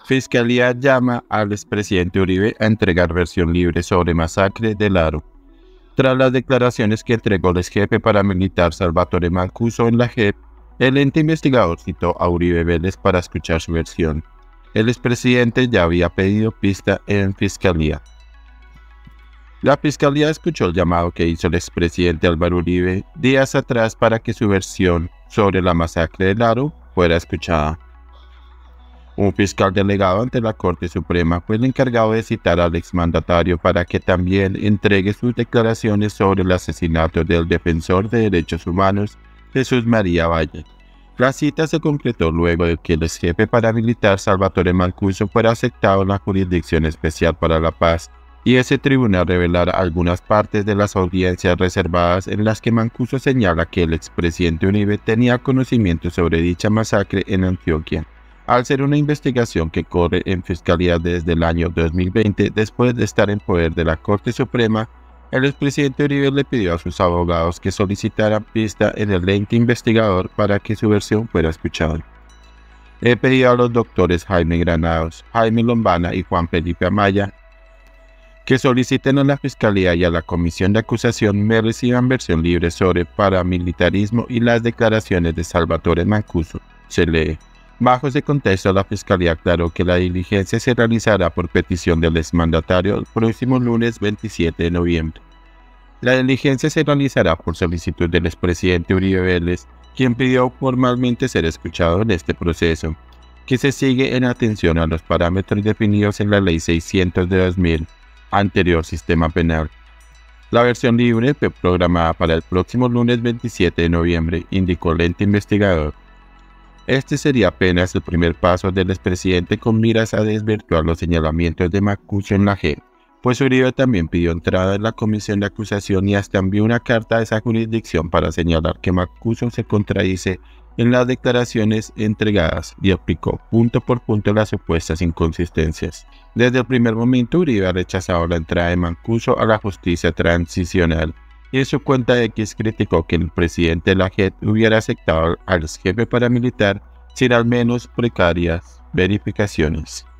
Fiscalía llama al expresidente Uribe a entregar versión libre sobre masacre de Laro. Tras las declaraciones que entregó el jefe paramilitar Salvatore Mancuso en la JEP, el ente investigador citó a Uribe Vélez para escuchar su versión. El expresidente ya había pedido pista en Fiscalía. La Fiscalía escuchó el llamado que hizo el expresidente Álvaro Uribe días atrás para que su versión sobre la masacre de Laro fuera escuchada. Un fiscal delegado ante la Corte Suprema fue el encargado de citar al exmandatario para que también entregue sus declaraciones sobre el asesinato del defensor de derechos humanos Jesús María Valle. La cita se concretó luego de que el jefe paramilitar Salvatore Mancuso fuera aceptado en la Jurisdicción Especial para la Paz y ese tribunal revelara algunas partes de las audiencias reservadas en las que Mancuso señala que el expresidente Uribe tenía conocimiento sobre dicha masacre en Antioquia. Al ser una investigación que corre en Fiscalía desde el año 2020, después de estar en poder de la Corte Suprema, el expresidente Uribe le pidió a sus abogados que solicitaran pista en el ente investigador para que su versión fuera escuchada. He pedido a los doctores Jaime Granados, Jaime Lombana y Juan Felipe Amaya que soliciten a la Fiscalía y a la Comisión de Acusación me reciban versión libre sobre paramilitarismo y las declaraciones de Salvatore Mancuso. Se lee. Bajo ese contexto, la Fiscalía aclaró que la diligencia se realizará por petición del exmandatario el próximo lunes 27 de noviembre. La diligencia se realizará por solicitud del expresidente Uribe Vélez, quien pidió formalmente ser escuchado en este proceso, que se sigue en atención a los parámetros definidos en la Ley 600 de 2000, anterior sistema penal. La versión libre fue programada para el próximo lunes 27 de noviembre, indicó el ente investigador. Este sería apenas el primer paso del expresidente con miras a desvirtuar los señalamientos de Mancuso en la JEP, pues Uribe también pidió entrada en la comisión de acusación y hasta envió una carta a esa jurisdicción para señalar que Mancuso se contradice en las declaraciones entregadas y explicó punto por punto las supuestas inconsistencias. Desde el primer momento, Uribe ha rechazado la entrada de Mancuso a la justicia transicional y en su cuenta X criticó que el presidente de la JEP hubiera aceptado al jefe paramilitar sin al menos precarias verificaciones.